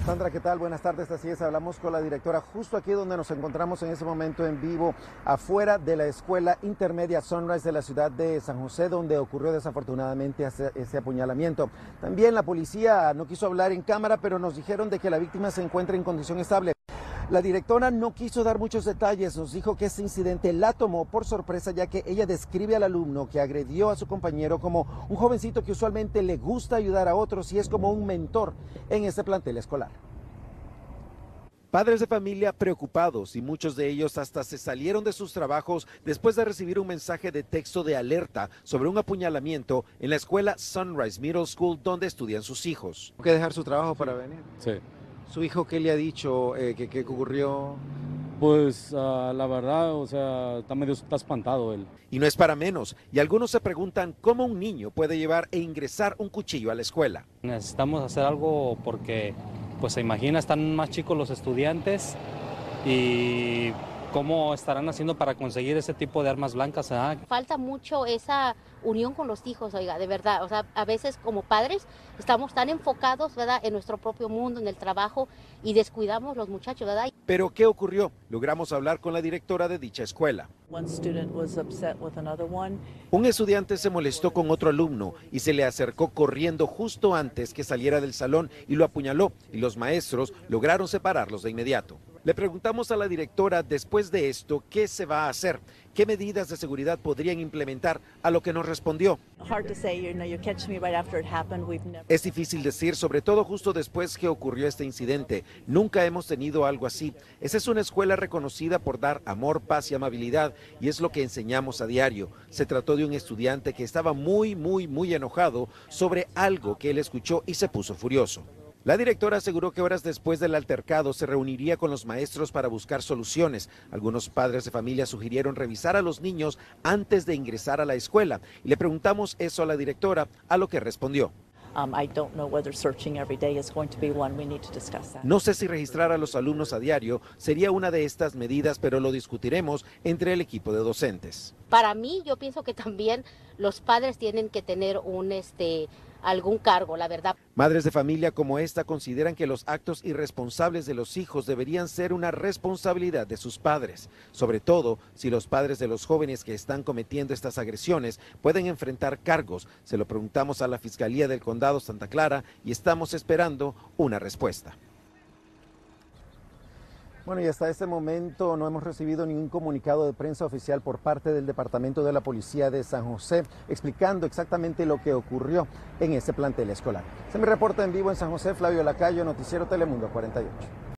Sandra, ¿qué tal? Buenas tardes, así es, hablamos con la directora justo aquí donde nos encontramos en ese momento en vivo, afuera de la escuela intermedia Sunrise de la ciudad de San José, donde ocurrió desafortunadamente ese apuñalamiento. También la policía no quiso hablar en cámara, pero nos dijeron de que la víctima se encuentra en condición estable. La directora no quiso dar muchos detalles, nos dijo que este incidente la tomó por sorpresa, ya que ella describe al alumno que agredió a su compañero como un jovencito que usualmente le gusta ayudar a otros y es como un mentor en este plantel escolar. Padres de familia preocupados y muchos de ellos hasta se salieron de sus trabajos después de recibir un mensaje de texto de alerta sobre un apuñalamiento en la escuela Sunrise Middle School donde estudian sus hijos. ¿Hay que dejar su trabajo para venir? Sí. ¿Su hijo qué le ha dicho? ¿Qué ocurrió? Pues la verdad, o sea, está espantado él. Y no es para menos, y algunos se preguntan cómo un niño puede llevar e ingresar un cuchillo a la escuela. Necesitamos hacer algo porque, pues se imagina, están más chicos los estudiantes y cómo estarán haciendo para conseguir ese tipo de armas blancas. Falta mucho esa unión con los hijos, oiga, de verdad. O sea, a veces como padres estamos tan enfocados, ¿verdad?, en nuestro propio mundo, en el trabajo y descuidamos los muchachos, ¿verdad? Pero ¿qué ocurrió? Logramos hablar con la directora de dicha escuela. Un estudiante se molestó con otro alumno y se le acercó corriendo justo antes que saliera del salón y lo apuñaló, y los maestros lograron separarlos de inmediato. Le preguntamos a la directora después de esto qué se va a hacer, qué medidas de seguridad podrían implementar, a lo que nos respondió. Es difícil decir, sobre todo justo después que ocurrió este incidente. Nunca hemos tenido algo así. Esa es una escuela reconocida por dar amor, paz y amabilidad, y es lo que enseñamos a diario. Se trató de un estudiante que estaba muy enojado sobre algo que él escuchó y se puso furioso. La directora aseguró que horas después del altercado se reuniría con los maestros para buscar soluciones. Algunos padres de familia sugirieron revisar a los niños antes de ingresar a la escuela. Y le preguntamos eso a la directora, a lo que respondió. No sé si registrar a los alumnos a diario sería una de estas medidas, pero lo discutiremos entre el equipo de docentes. Para mí, yo pienso que también los padres tienen que tener algún cargo, la verdad. Madres de familia como esta consideran que los actos irresponsables de los hijos deberían ser una responsabilidad de sus padres, sobre todo si los padres de los jóvenes que están cometiendo estas agresiones pueden enfrentar cargos. Se lo preguntamos a la Fiscalía del Condado Santa Clara y estamos esperando una respuesta. Bueno, y hasta este momento no hemos recibido ningún comunicado de prensa oficial por parte del Departamento de la Policía de San José explicando exactamente lo que ocurrió en ese plantel escolar. Se me reporta en vivo en San José, Flavio Lacayo, Noticiero Telemundo 48.